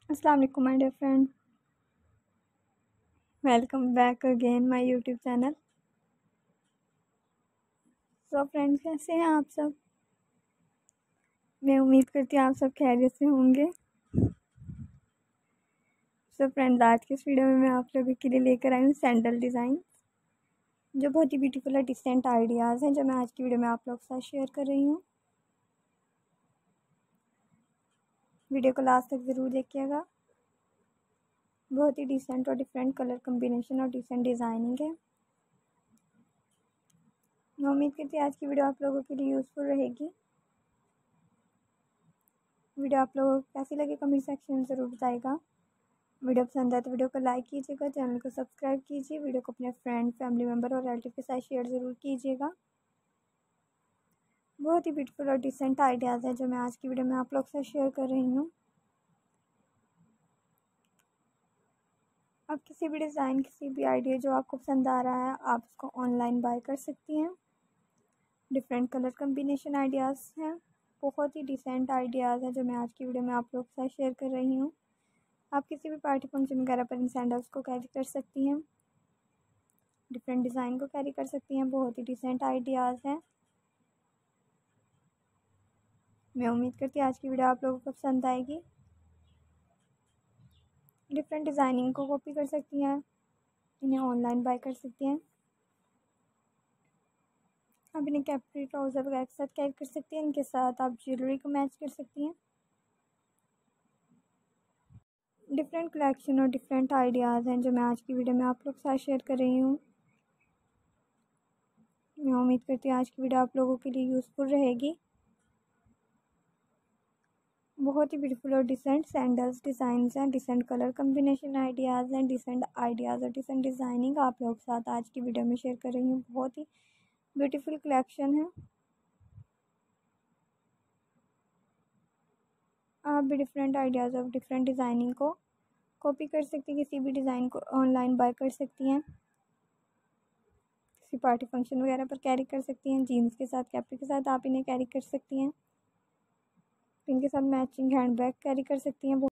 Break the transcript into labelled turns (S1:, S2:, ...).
S1: अस्सलाम वालेकुम my dear friend. Welcome back again my YouTube channel. So friends, कैसे हैं आप सब? मैं उम्मीद करती हूँ आप सब खैरियत से होंगे। सो फ्रेंड्स, आज के इस वीडियो में मैं आप लोगों के लिए लेकर आई हूँ सैंडल डिज़ाइन, जो बहुत ही ब्यूटीफुल और डिसेंट आइडियाज़ हैं, जो मैं आज की वीडियो में आप लोग के साथ शेयर कर रही हूँ। वीडियो को लास्ट तक ज़रूर देखिएगा। बहुत ही डिसेंट और डिफरेंट कलर कम्बिनेशन और डिसेंट डिज़ाइनिंग है। मैं उम्मीद करती हूँ आज की वीडियो आप लोगों के लिए यूज़फुल रहेगी। वीडियो आप लोगों को कैसी लगी कमेंट सेक्शन में ज़रूर बताइएगा। वीडियो पसंद आए तो वीडियो को लाइक कीजिएगा, चैनल को सब्सक्राइब कीजिए, वीडियो को अपने फ्रेंड, फैमिली मेम्बर और रिलेटिव के साथ शेयर ज़रूर कीजिएगा। बहुत ही ब्यूटीफुल और डिसेंट आइडियाज़ है जो मैं आज की वीडियो में आप लोग के साथ शेयर कर रही हूँ। आप किसी भी डिज़ाइन, किसी भी आइडिया जो आपको पसंद आ रहा है, आप उसको ऑनलाइन बाय कर सकती हैं। डिफरेंट कलर कम्बिनेशन आइडियाज़ हैं, बहुत ही डिसेंट आइडियाज़ हैं जो मैं आज की वीडियो में आप लोग के साथ शेयर कर रही हूँ। आप किसी भी पार्टी फंक्शन वगैरह पर इन सैंडल्स को कैरी कर सकती हैं, डिफरेंट डिज़ाइन को कैरी कर सकती हैं। बहुत ही डिसेंट आइडियाज़ हैं। मैं उम्मीद करती हूँ आज की वीडियो आप लोगों को पसंद आएगी। डिफरेंट डिज़ाइनिंग को कॉपी कर सकती हैं, इन्हें ऑनलाइन बाय कर सकती हैं। आप इन्हें कैप्री ट्राउज़र वगैरह के साथ कैरी कर सकती हैं। इनके साथ आप ज्वेलरी को मैच कर सकती हैं। डिफरेंट कलेक्शन और डिफरेंट आइडियाज़ हैं जो मैं आज की वीडियो में आप लोग के साथ शेयर कर रही हूँ। मैं उम्मीद करती हूँ आज की वीडियो आप लोगों के लिए यूज़फुल रहेगी। बहुत ही ब्यूटीफुल और डिसेंट सैंडल्स डिज़ाइंस हैं, डिसेंट कलर कम्बिनेशन आइडियाज़ हैं, डिसेंट आइडियाज़ और डिसेंट डिज़ाइनिंग आप लोग के साथ आज की वीडियो में शेयर कर रही हूँ। बहुत ही ब्यूटीफुल कलेक्शन है। आप भी different ideas of different designing को कॉपी कर सकती हैं, किसी भी डिज़ाइन को ऑनलाइन बाय कर सकती हैं, किसी पार्टी फंक्शन वगैरह पर कैरी कर सकती हैं। जीन्स के साथ, कैप्री के साथ आप इन्हें कैरी कर सकती हैं। इनके साथ मैचिंग हैंड बैग कैरी कर सकती हैं।